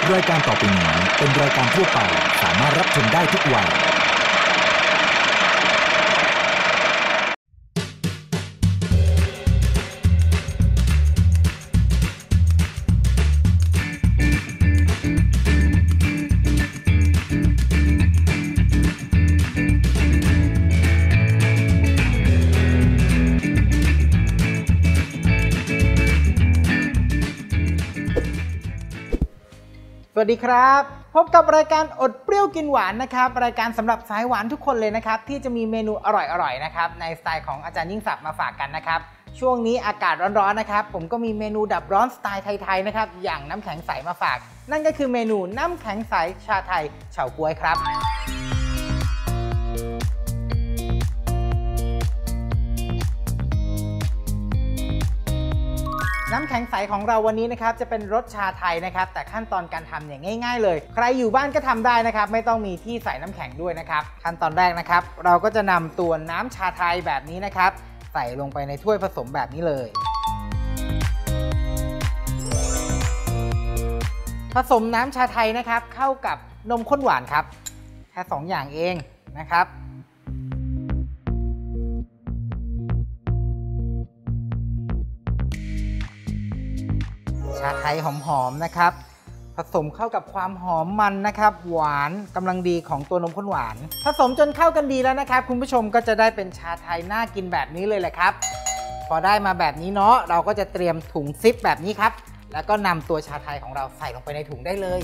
รายการต่อไปนี้เป็นรายการทั่วไปสามารถรับชมได้ทุกวัยสวัสดีครับพบกับรายการอดเปรี้ยวกินหวานนะครับรายการสำหรับสายหวานทุกคนเลยนะครับที่จะมีเมนูอร่อยๆนะครับในสไตล์ของอาจารย์ยิ่งศักดิ์มาฝากกันนะครับช่วงนี้อากาศร้อนๆนะครับผมก็มีเมนูดับร้อนสไตล์ไทยๆนะครับอย่างน้ำแข็งใสมาฝากนั่นก็คือเมนูน้ำแข็งใสชาไทยเฉาก๊วยครับน้ำแข็งใสของเราวันนี้นะครับจะเป็นรสชาไทยนะครับแต่ขั้นตอนการทำเนี่ยง่ายๆเลยใครอยู่บ้านก็ทำได้นะครับไม่ต้องมีที่ใส่น้ำแข็งด้วยนะครับขั้นตอนแรกนะครับเราก็จะนำตัวน้ำชาไทยแบบนี้นะครับใส่ลงไปในถ้วยผสมแบบนี้เลยผสมน้ำชาไทยนะครับเข้ากับนมข้นหวานครับแค่2อย่างเองนะครับชาไทยหอมๆนะครับผสมเข้ากับความหอมมันนะครับหวานกำลังดีของตัวนมข้นหวานผสมจนเข้ากันดีแล้วนะครับคุณผู้ชมก็จะได้เป็นชาไทยน่ากินแบบนี้เลยแหละครับพอได้มาแบบนี้เนาะเราก็จะเตรียมถุงซิปแบบนี้ครับแล้วก็นำตัวชาไทยของเราใส่ลงไปในถุงได้เลย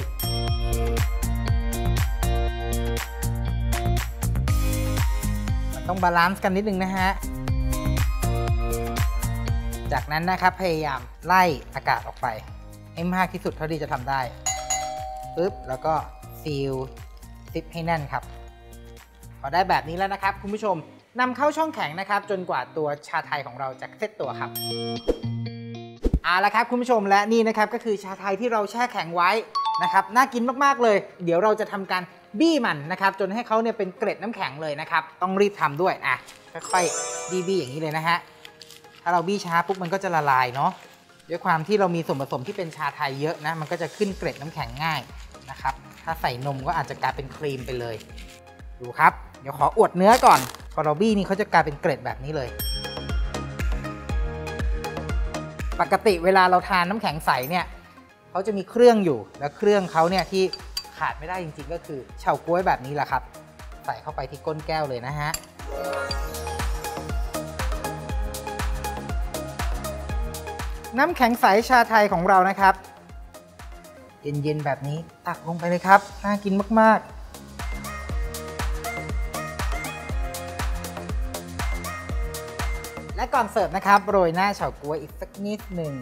มันต้องบาลานซ์กันนิดนึงนะฮะจากนั้นนะครับพยายามไล่อากาศออกไปให้มากที่สุดเท่าที่จะทำได้ปึ๊บแล้วก็ซีลซิปให้แน่นครับพอได้แบบนี้แล้วนะครับคุณผู้ชมนำเข้าช่องแข็งนะครับจนกว่าตัวชาไทยของเราจะเซตตัวครับเอาละครับคุณผู้ชมและนี่นะครับก็คือชาไทยที่เราแช่แข็งไว้นะครับน่ากินมากๆเลยเดี๋ยวเราจะทำการบี้มันนะครับจนให้เขาเนี่ยเป็นเกล็ดน้ำแข็งเลยนะครับต้องรีบทำด้วยค่อยๆบี้อย่างนี้เลยนะฮะถ้าเราบี้ช้าปุ๊บมันก็จะละลายเนาะด้วยความที่เรามีส่วนผสมที่เป็นชาไทยเยอะนะมันก็จะขึ้นเกล็ดน้ำแข็งง่ายนะครับถ้าใส่นมก็อาจจะกลายเป็นครีมไปเลยดูครับเดี๋ยวขออวดเนื้อก่อนพอเราบี้นี่เขาจะกลายเป็นเกล็ดแบบนี้เลยปกติเวลาเราทานน้ำแข็งใสเนี่ยเขาจะมีเครื่องอยู่แล้วเครื่องเขาเนี่ยที่ขาดไม่ได้จริงๆก็คือเฉาก๊วยแบบนี้แหละครับใส่เข้าไปที่ก้นแก้วเลยนะฮะน้ำแข็งใสชาไทยของเรานะครับเย็นๆแบบนี้ตักลงไปเลยครับน่ากินมากๆและก่อนเสิร์ฟนะครับโรยหน้าเฉาก๊วยอีกสักนิดหนึ่ง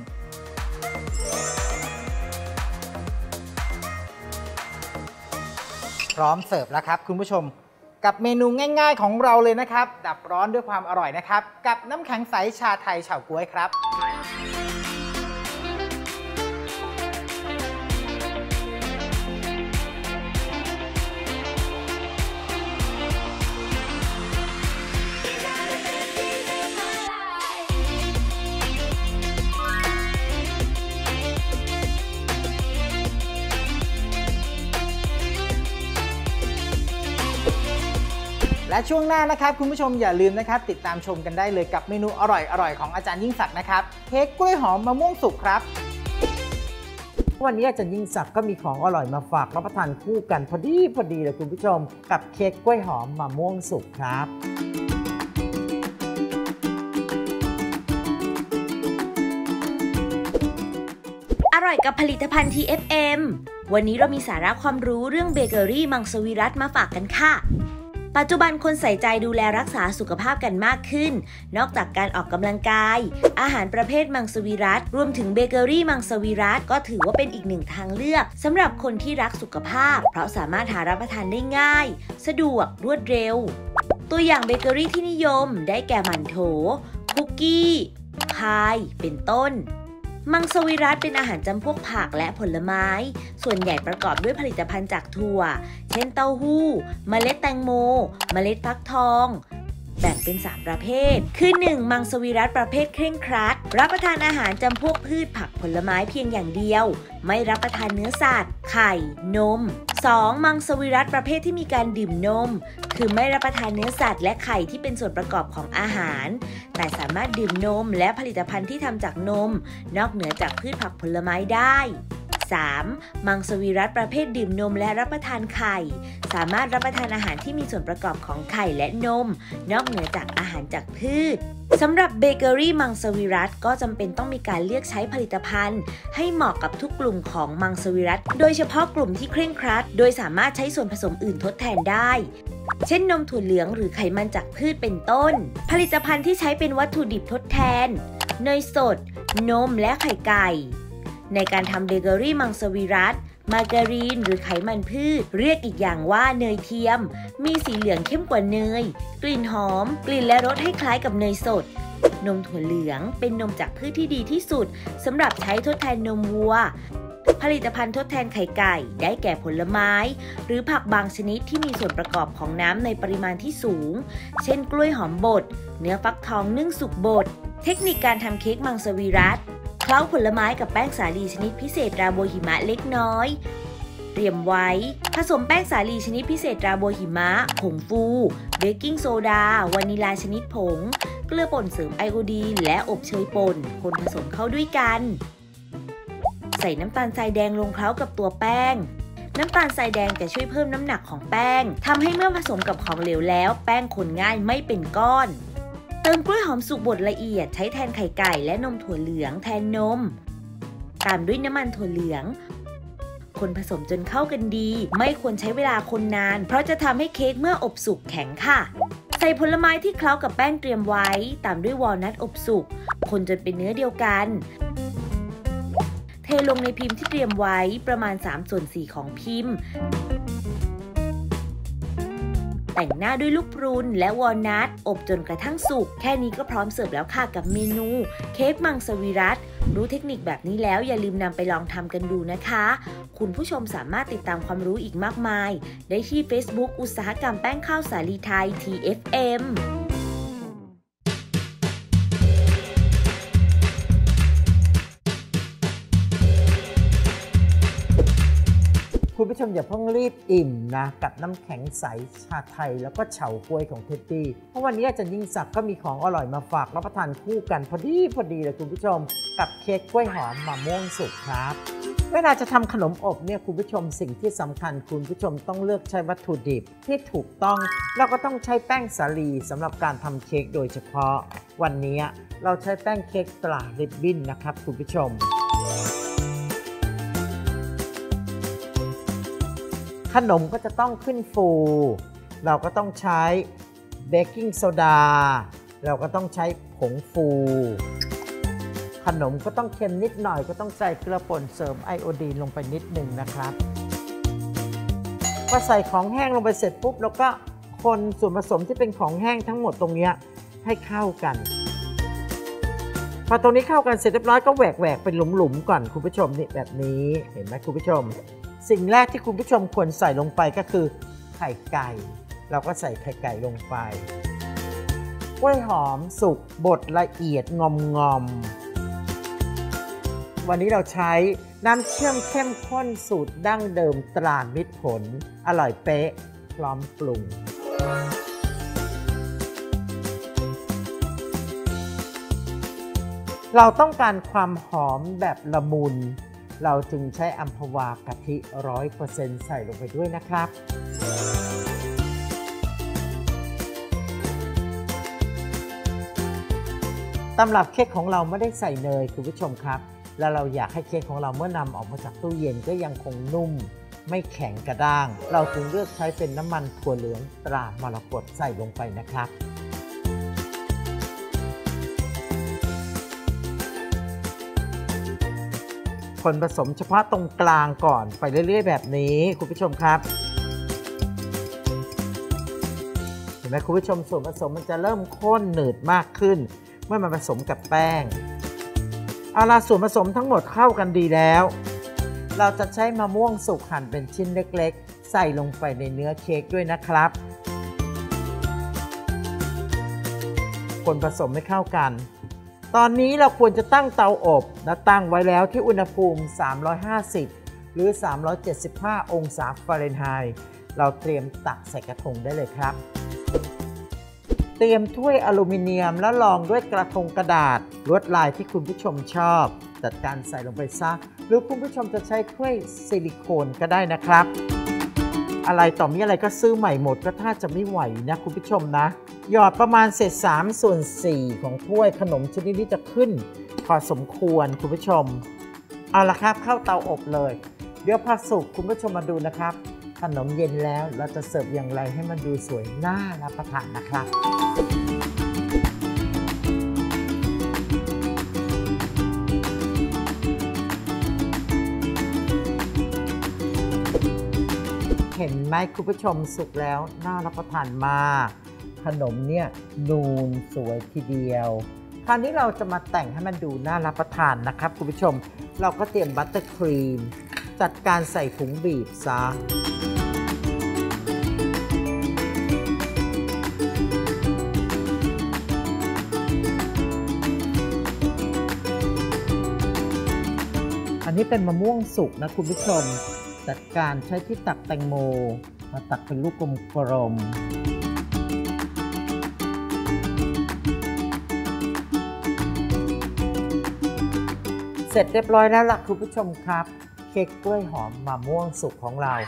พร้อมเสิร์ฟแล้วครับคุณผู้ชมกับเมนูง่ายๆของเราเลยนะครับดับร้อนด้วยความอร่อยนะครับกับน้ำแข็งใสชาไทยเฉาก๊วยครับและช่วงหน้านะครับคุณผู้ชมอย่าลืมนะครับติดตามชมกันได้เลยกับเมนูอร่อยๆของอาจารย์ยิ่งศักดิ์นะครับเค้กกล้วยหอมมะม่วงสุกครับวันนี้อาจารย์ยิ่งศักดิ์ก็มีของอร่อยมาฝากรับประทานคู่กันพอดีเลยคุณผู้ชมกับเค้กกล้วยหอมมะม่วงสุกครับอร่อยกับผลิตภัณฑ์ TFM วันนี้เรามีสาระความรู้เรื่องเบเกอรี่มังสวิรัติมาฝากกันค่ะปัจจุบันคนใส่ใจดูแลรักษาสุขภาพกันมากขึ้นนอกจากการออกกำลังกายอาหารประเภทมังสวิรัติรวมถึงเบเกอรี่มังสวิรัติก็ถือว่าเป็นอีกหนึ่งทางเลือกสำหรับคนที่รักสุขภาพเพราะสามารถหารับประทานได้ง่ายสะดวกรวดเร็วตัวอย่างเบเกอรี่ที่นิยมได้แก่หมั่นโถคุกกี้พายเป็นต้นมังสวิรัติเป็นอาหารจำพวกผักและผลไม้ส่วนใหญ่ประกอบด้วยผลิตภัณฑ์จากถั่วเช่นเต้าหู้เมล็ดแตงโมเมล็ดฟักทองแบ่งเป็น 3 ประเภทคือ 1. มังสวิรัติประเภทเคร่งครัดรับประทานอาหารจำพวกพืชผักผลไม้เพียงอย่างเดียวไม่รับประทานเนื้อสัตว์ไข่นม 2. มังสวิรัติประเภทที่มีการดื่มนมคือไม่รับประทานเนื้อสัตว์และไข่ที่เป็นส่วนประกอบของอาหารแต่สามารถดื่มนมและผลิตภัณฑ์ที่ทำจากนมนอกเหนือจากพืชผักผลไม้ได้ 3. มังสวิรัติประเภทดื่มนมและรับประทานไข่สามารถรับประทานอาหารที่มีส่วนประกอบของไข่และนมนอกเหนือจากอาหารจากพืชสำหรับเบเกอรี่มังสวิรัติก็จำเป็นต้องมีการเลือกใช้ผลิตภัณฑ์ให้เหมาะกับทุกกลุ่มของมังสวิรัติโดยเฉพาะกลุ่มที่เคร่งครัดโดยสามารถใช้ส่วนผสมอื่นทดแทนได้เช่นนมถั่วเหลืองหรือไขมันจากพืชเป็นต้นผลิตภัณฑ์ที่ใช้เป็นวัตถุดิบทดแทนเนยสดนมและไข่ไก่ในการทำเบเกอรี่มังสวิรัติมาการีนหรือไขมันพืชเรียกอีกอย่างว่าเนยเทียมมีสีเหลืองเข้มกว่าเนยกลิ่นหอมกลิ่นและรสให้คล้ายกับเนยสดนมถั่วเหลืองเป็นนมจากพืชที่ดีที่สุดสำหรับใช้ทดแทนนมวัวผลิตภัณฑ์ทดแทนไข่ไก่ได้แก่ผลไม้หรือผักบางชนิดที่มีส่วนประกอบของน้ำในปริมาณที่สูงเช่นกล้วยหอมบดเนื้อฟักทองนึ่งสุกบดเทคนิคการทำเค้กมังสวิรัติเคล้าผลไม้กับแป้งสาลีชนิดพิเศษราโบหิมะเล็กน้อยเตรียมไว้ผสมแป้งสาลีชนิดพิเศษราโบหิมะผงฟูเบกกิ้งโซดาวานิลาชนิดผงเกลือป่นเสริมไอโอดีนและอบเชยป่นคนผสมเข้าด้วยกันใส่น้ำตาลทรายแดงลงเคล้ากับตัวแป้งน้ำตาลทรายแดงจะช่วยเพิ่มน้ำหนักของแป้งทำให้เมื่อผสมกับของเหลวแล้วแป้งคนง่ายไม่เป็นก้อนเติมกล้วยหอมสุกบดละเอียดใช้แทนไข่ไก่และนมถั่วเหลืองแทนนมตามด้วยน้ำมันถั่วเหลืองคนผสมจนเข้ากันดีไม่ควรใช้เวลาคนนานเพราะจะทำให้เค้กเมื่ออบสุกแข็งค่ะใส่ผลไม้ที่เคล้ากับแป้งเตรียมไว้ตามด้วยวอลนัทอบสุกคนจนเป็นเนื้อเดียวกันเทลงในพิมพ์ที่เตรียมไว้ประมาณ3/4ของพิมพ์แต่งหน้าด้วยลูกพรุนและวอลนัทอบจนกระทั่งสุกแค่นี้ก็พร้อมเสิร์ฟแล้วค่ะกับเมนูเค้กมังสวิรัติรู้เทคนิคแบบนี้แล้วอย่าลืมนำไปลองทำกันดูนะคะคุณผู้ชมสามารถติดตามความรู้อีกมากมายได้ที่ Facebook อุตสาหกรรมแป้งข้าวสาลีไทย TFM คุณผู้ชมอย่าเพิ่งรีบอิ่มนะกับน้ำแข็งใสชาไทยแล้วก็เฉาก๊วยของเท็ดดี้เพราะวันนี้อาจารย์ยิ่งศักดิ์ก็มีของอร่อยมาฝากรับประทานคู่กันพอดีเลยคุณผู้ชมกับเค้กกล้วยหอมมะม่วงสุกครับเวลาจะทำขนมอบเนี่ยคุณผู้ชมสิ่งที่สำคัญคุณผู้ชมต้องเลือกใช้วัตถุดิบที่ถูกต้องเราก็ต้องใช้แป้งสาลีสำหรับการทำเค้กโดยเฉพาะวันนี้เราใช้แป้งเค้กตราริบบิ้นนะครับคุณผู้ชมขนมก็จะต้องขึ้นฟูเราก็ต้องใช้เบกกิ้งโซดาเราก็ต้องใช้ผงฟูขนมก็ต้องเค็มนิดหน่อยก็ต้องใส่เกลือป่นเสริมไอโอดีนลงไปนิดนึงนะครับพอใส่ของแห้งลงไปเสร็จปุ๊บแล้วก็คนส่วนผสมที่เป็นของแห้งทั้งหมดตรงนี้ให้เข้ากันพอตรงนี้เข้ากันเสร็จเรียบร้อยก็แหวกเป็นหลุมๆก่อนคุณผู้ชมนี่แบบนี้เห็นไหมคุณผู้ชมสิ่งแรกที่คุณผู้ชมควรใส่ลงไปก็คือไข่ไก่เราก็ใส่ไข่ไก่ลงไปกล้วยหอมสุกบดละเอียดงอมวันนี้เราใช้น้ำเชื่อมเข้มข้นสูตรดั้งเดิมตรามิตรผลอร่อยเป๊ะพร้อมปรุงเราต้องการความหอมแบบละมุนเราจึงใช้อัมพวากะทิ 100% ใส่ลงไปด้วยนะครับตำรับเค้กของเราไม่ได้ใส่เนยคุณผู้ชมครับและเราอยากให้เค้กของเราเมื่อนำออกมาจากตู้เย็นก็ยังคงนุ่มไม่แข็งกระด้างเราจึงเลือกใช้เป็นน้ำมันถั่วเหลืองตรามรกตใส่ลงไปนะครับคนผสมเฉพาะตรงกลางก่อนไปเรื่อยๆแบบนี้คุณผู้ชมครับเห็นไหมคุณผู้ชมส่วนผสมมันจะเริ่มข้นหนืดมากขึ้นเมื่อมันผสมกับแป้งเอาล่ะส่วนผสมทั้งหมดเข้ากันดีแล้วเราจะใช้มะม่วงสุกหั่นเป็นชิ้นเล็กๆใส่ลงไปในเนื้อเค้กด้วยนะครับคนผสมให้เข้ากันตอนนี้เราควรจะตั้งเตาอบและตั้งไว้แล้วที่อุณหภูมิ350หรือ375องศาฟาเรนไฮต์เราเตรียมตักใส่กระทงได้เลยครับเตรียมถ้วยอลูมิเนียมแล้วรองด้วยกระทงกระดาษลวดลายที่คุณผู้ชมชอบจัดการใส่ลงไปซะหรือคุณผู้ชมจะใช้ถ้วยซิลิโคนก็ได้นะครับอะไรต่อมีอะไรก็ซื้อใหม่หมดก็ถ้าจะไม่ไหวนะคุณผู้ชมนะหยอดประมาณเศษ3/4ของถ้วยขนมชนิดนี้จะขึ้นพอสมควรคุณผู้ชมเอาละครับเข้าเตาอบเลยเดี๋ยวพอสุกคุณผู้ชมมาดูนะครับขนมเย็นแล้วเราจะเสิร์ฟอย่างไรให้มันดูสวยน่ารับประทานนะครับเห็นไหมคุณผู้ชมสุกแล้วน่ารับประทานมากขนมเนี่ยนูนสวยทีเดียวคราวนี้เราจะมาแต่งให้มันดูน่ารับประทานนะครับคุณผู้ชมเราก็เตรียมบัตเตอร์ครีมจัดการใส่ถุงบีบซะอันนี้เป็นมะม่วงสุกนะคุณผู้ชมจัดการใช้ที่ตักแตงโมมาตักเป็นลูกกลมๆเสร็จเรียบร้อยแล้วล่ะคุณผู้ชมครับเค้กกล้วยหอมมะม่วงสุกของเรา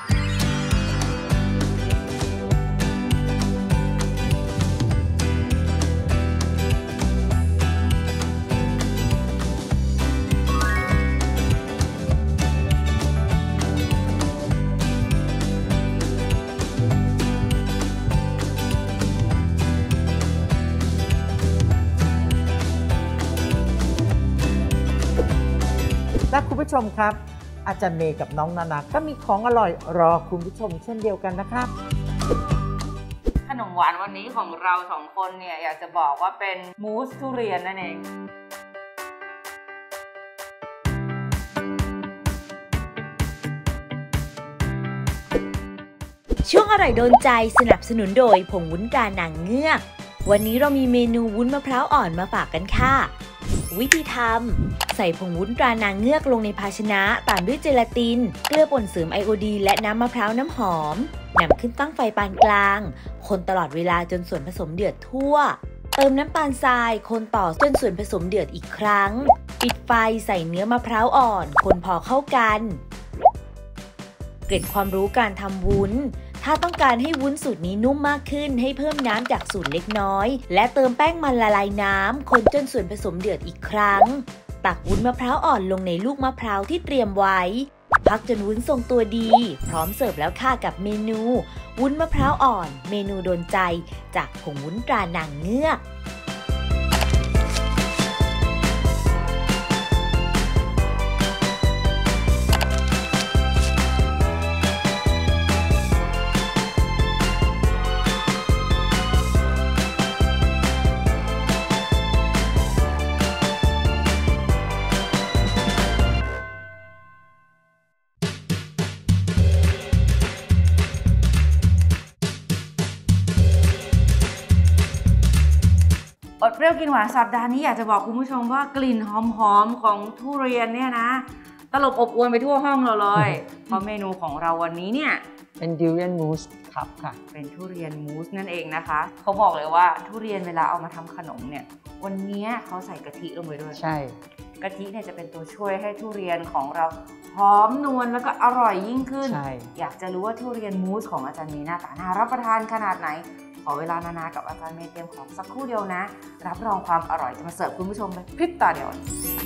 และคุณผู้ชมครับอาจารย์เมย์กับน้องนานาก็มีของอร่อยรอคุณผู้ชมเช่นเดียวกันนะครับขนมหวานวันนี้ของเราสองคนเนี่ยอยากจะบอกว่าเป็นมูสทุเรียนนั่นเองช่วงอร่อยโดนใจสนับสนุนโดยผงวุ้นตรานางเงือกวันนี้เรามีเมนูวุ้นมะพร้าวอ่อนมาฝากกันค่ะวิธีทำใส่ผงวุ้นตรานางเงือกลงในภาชนะตามด้วยเจลาตินเกลือป่นเสริมไอโอดีนและน้ำมะพร้าวน้ำหอมนำขึ้นตั้งไฟปานกลางคนตลอดเวลาจนส่วนผสมเดือดทั่วเติมน้ำตาลทรายคนต่อจนส่วนผสมเดือดอีกครั้งปิดไฟใส่เนื้อมะพร้าวอ่อนคนพอเข้ากันเกร็ดความรู้การทำวุ้นถ้าต้องการให้วุ้นสูตรนี้นุ่มมากขึ้นให้เพิ่มน้ำจากสูตรเล็กน้อยและเติมแป้งมันละลายน้ำคนจนส่วนผสมเดือดอีกครั้งตักวุ้นมะพร้าวอ่อนลงในลูกมะพร้าวที่เตรียมไว้พักจนวุ้นทรงตัวดีพร้อมเสิร์ฟแล้วค่ะกับเมนูวุ้นมะพร้าวอ่อนเมนูโดนใจจากผงวุ้นตรานางเงือกอดเปรี้ยวกินหวานสัปดาห์นี้อยากจะบอกคุณผู้ชมว่ากลิ่นหอมๆของทุเรียนเนี่ยนะตลบอบอวนไปทั่วห้องเราเลยเพราะเมนูของเราวันนี้เนี่ยเป็นดิวเรียนมูสครับค่ะเป็นทุเรียนมูสนั่นเองนะคะเขาบอกเลยว่าทุเรียนเวลาเอามาทำขนมเนี่ยวันนี้เขาใส่กะทิลงไปด้วยใช่กะทิเนี่ยจะเป็นตัวช่วยให้ทุเรียนของเราหอมนวลแล้วก็อร่อยยิ่งขึ้นอยากจะรู้ว่าทุเรียนมูสของอาจารย์มีหน้าตาน่ารับประทานขนาดไหนขอเวลานานากับอาจารย์เมย์เตรียมของสักครู่เดียวนะรับรองความอร่อยจะมาเสิร์ฟคุณผู้ชมเลยพริบตาเดียว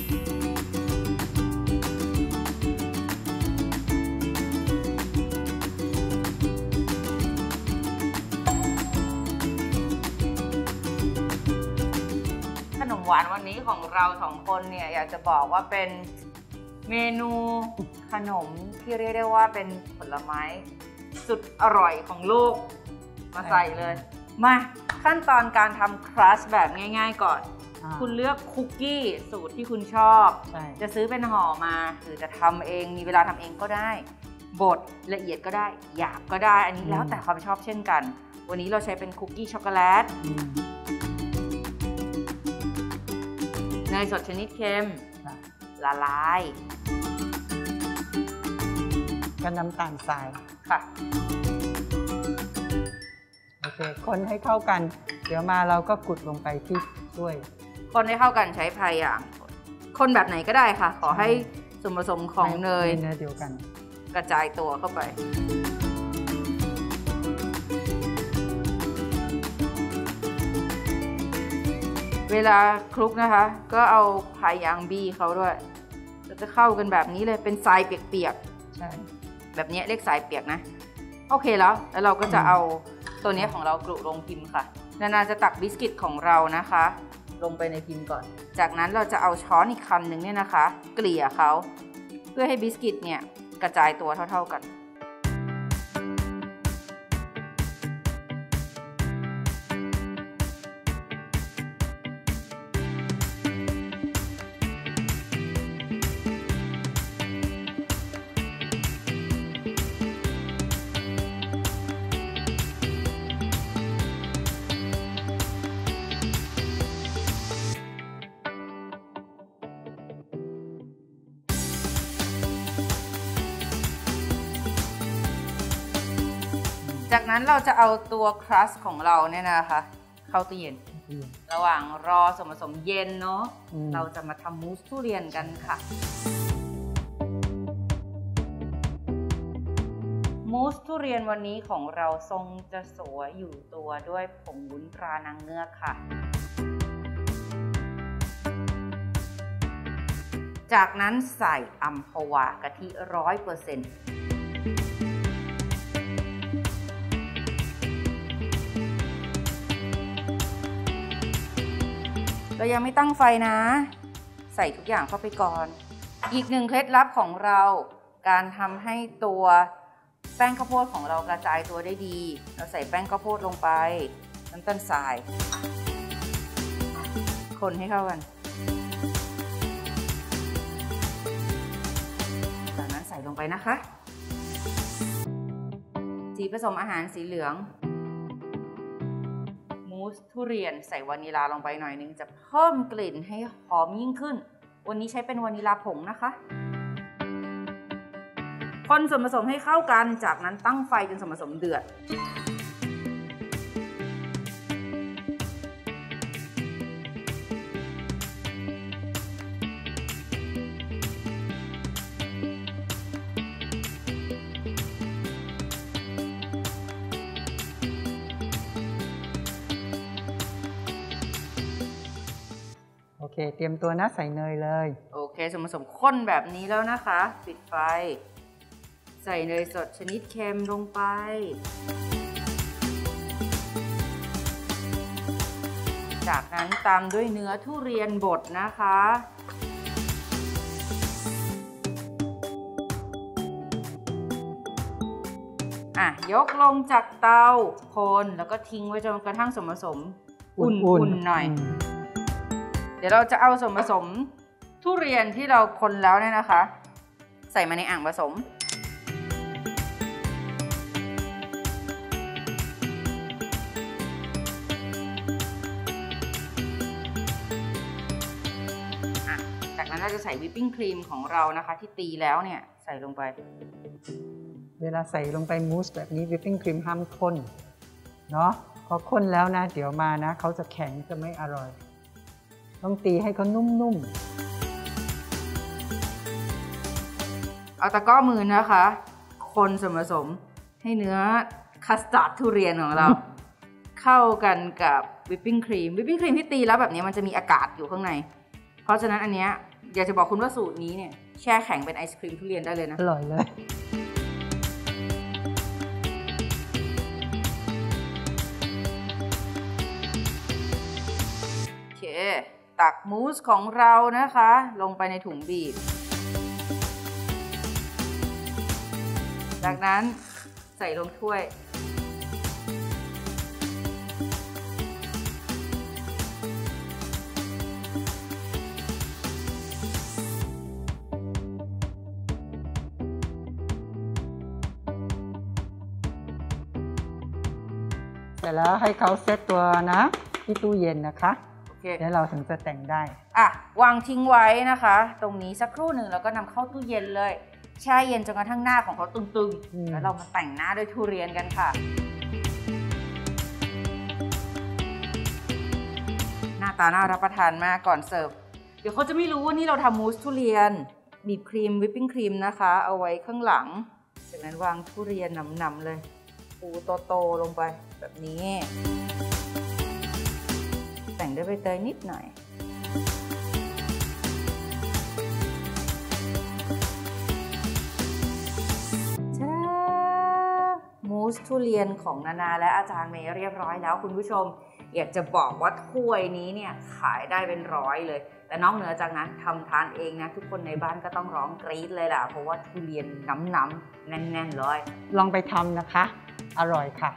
ขนมหวานวันนี้ของเราสองคนเนี่ยอยากจะบอกว่าเป็นเมนูขนมที่เรียกได้ว่าเป็นผลไม้สุดอร่อยของโลกมาใส่เลยมาขั้นตอนการทำครัชแบบง่ายๆก่อนคุณเลือกคุกกี้สูตรที่คุณชอบจะซื้อเป็นห่อมาหรือจะทำเองมีเวลาทำเองก็ได้บดละเอียดก็ได้หยาบก็ได้อันนี้แล้วแต่ความชอบเช่นกันวันนี้เราใช้เป็นคุกกี้ช็อกโกแลตเนยสดชนิดเค็มค่ะละลายก็น้ำตาลทรายค่ะโอเคคนให้เข้ากัน เดี๋ยวมาเราก็กุดลงไปที่ถ้วยคนให้เข้ากันใช้พายอย่าง คนแบบไหนก็ได้ค่ะ ขอให้ส่วนผสมของเนยเนื้อเดียวกันกระจายตัวเข้าไป เวลาคลุกนะคะ ก็เอาพายยางบี้เขาด้วยจะเข้ากันแบบนี้เลยเป็นทรายเปียกใช่ๆแบบนี้เรียกทรายเปียกนะโอเคแล้วเราก็จะเอาตัวนี้ของเรากลุลงพิมพ์ค่ะนานาจะตักบิสกิตของเรานะคะ ลงไปในพิมพ์ก่อนจากนั้นเราจะเอาช้อนอีกคันหนึ่งเนี่ยนะคะ เกลี่ยเขาเพื่อให้บิสกิตเนี่ยกระจายตัวเท่าๆกัน จากนั้นเราจะเอาตัวครัสของเราเนี่ยนะคะ เข้าตู้เย็น ระหว่างรอส่วนผสมเย็นเนาะเราจะมาทำมูสทุเรียนกันค่ะมูสทุเรียนวันนี้ของเราทรงจะสวยอยู่ตัวด้วยผงวุ้นตรานางเงือกค่ะจากนั้นใส่อัมพวากะทิ 100%เรายังไม่ตั้งไฟนะ ใส่ทุกอย่างเข้าไปก่อน อีกหนึ่งเคล็ดลับของเราการทำให้ตัวแป้งข้าวโพดของเรากระจายตัวได้ดีเราใส่แป้งข้าวโพดลงไปน้ำตาลทรายคนให้เข้ากันจากนั้นใส่ลงไปนะคะสีผสมอาหารสีเหลืองมูสทุเรียนใส่วานิลาลงไปหน่อยนึงจะเพิ่มกลิ่นให้หอมยิ่งขึ้นวันนี้ใช้เป็นวานิลาผงนะคะคนส่วนผสมให้เข้ากันจากนั้นตั้งไฟจนส่วนผสมเดือดโอเคเตรียมตัวนะใส่เนยเลยโอเคส่วนผสมข้นแบบนี้แล้วนะคะปิดไฟใส่เนยสดชนิดเค็มลงไปจากนั้นตามด้วยเนื้อทุเรียนบดนะคะยกลงจากเตาคนแล้วก็ทิ้งไว้จนกระทั่งส่วนผสมอุ่นๆหน่อยเดี๋ยวเราจะเอาส่วนผสมทุเรียนที่เราคนแล้วเนี่ยนะคะใส่มาในอ่างผสมจากนั้นเราจะใส่วิปปิ้งครีมของเรานะคะที่ตีแล้วเนี่ยใส่ลงไปเวลาใส่ลงไปมูสแบบนี้วิปปิ้งครีมห้ามข้นเนาะพอข้นแล้วนะเดี๋ยวมานะเขาจะแข็งจะไม่อร่อยต้องตีให้เขานุ่มๆเอาตะกร้อมือนะคะคนส่วนผสมให้เนื้อคัสตาร์ดทุเรียนของเรา เข้ากันกับวิปปิ้งครีมที่ตีแล้วแบบนี้มันจะมีอากาศอยู่ข้างในเพราะฉะนั้นอันเนี้ยอยากจะบอกคุณว่าสูตรนี้เนี่ยแช่แข็งเป็นไอศครีมทุเรียนได้เลยนะอร่อยเลยโอเคตักมูสของเรานะคะลงไปในถุงบีบจากนั้นใส่ลงถ้วยเสร็จแล้วให้เขาเซตตัวนะที่ตู้เย็นนะคะแล้วเราถึงจะแต่งได้อ่ะวางทิ้งไว้นะคะ ตรงนี้สักครู่หนึ่งแล้วก็นำเข้าตู้เย็นเลยแช่เย็นจนกระทั่งหน้าของเขาตึงๆแล้วเรามาแต่งหน้าด้วยทุเรียนกันค่ะหน้าตาน่ารับประทานมากก่อนเสิร์ฟเดี๋ยวเขาจะไม่รู้ว่านี่เราทำมูสทุเรียนบีบครีมวิปปิ้งครีมนะคะเอาไว้ข้างหลังจากนั้นวางทุเรียนหนำๆเลยปูโตๆลงไปแบบนี้แต่งด้วยใบเตยนิดหน่อยมูสทุเรียนของนานาและอาจารย์เมย์เรียบร้อยแล้วคุณผู้ชมอยากจะบอกว่าถ้วยนี้เนี่ยขายได้เป็นร้อยเลยแต่นอกเหนือจากนั้นทำทานเองนะทุกคนในบ้านก็ต้องร้องกรี๊ดเลยล่ะเพราะว่าทุเรียนน้ำๆแน่นๆเลยลองไปทำนะคะอร่อยค่ะ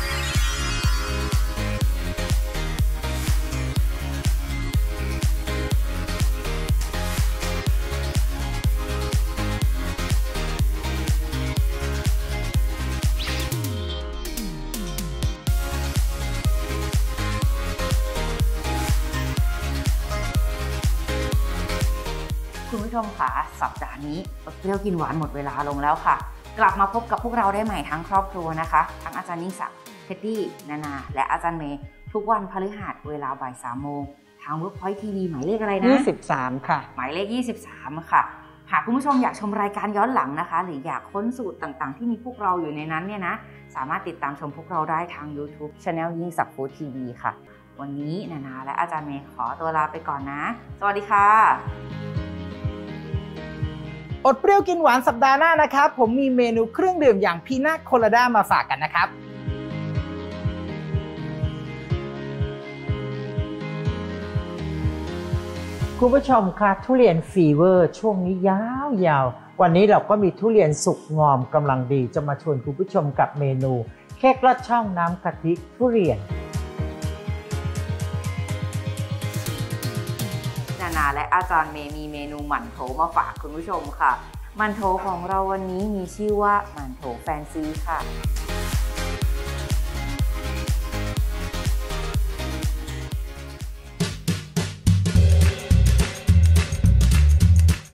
คุณผู้ชมค่ะสัปดาห์นี้เปรี้ยวกินหวานหมดเวลาลงแล้วค่ะกลับมาพบกับพวกเราได้ใหม่ทั้งครอบครัวนะคะทั้งอาจารย์ยิ่งศักดิ์เท็ดดี้นานาและอาจารย์เมย์ทุกวันพฤหัสเวลาบ่าย 3 โมงทาง Workpoint TV หมายเลขอะไรนะ 23ค่ะหมายเลข23ค่ะหากคุณผู้ชมอยากชมรายการย้อนหลังนะคะหรืออยากค้นสูตรต่างๆที่มีพวกเราอยู่ในนั้นเนี่ยนะสามารถติดตามชมพวกเราได้ทาง YouTube Channel ยิ่งศักดิ์ฟู้ดทีวีค่ะวันนี้นานาและอาจารย์เมย์ขอตัวลาไปก่อนนะสวัสดีค่ะอดเปรี้ยวกินหวานสัปดาห์หน้านะครับผมมีเมนูเครื่องดื่มอย่างพีน่าโคลาด้ามาฝากกันนะครับคุณผู้ชมคะทุเรียนฟีเวอร์ช่วงนี้ยาวๆวันนี้เราก็มีทุเรียนสุกงอมกำลังดีจะมาชวนคุณผู้ชมกับเมนูเค้กลอดช่องน้ำกะทิทุเรียนนานาและอาจารย์เมย์มีเมนูหมั่นโถมาฝากคุณผู้ชมค่ะหมั่นโถของเราวันนี้มีชื่อว่าหมั่นโถแฟนซีค่ะ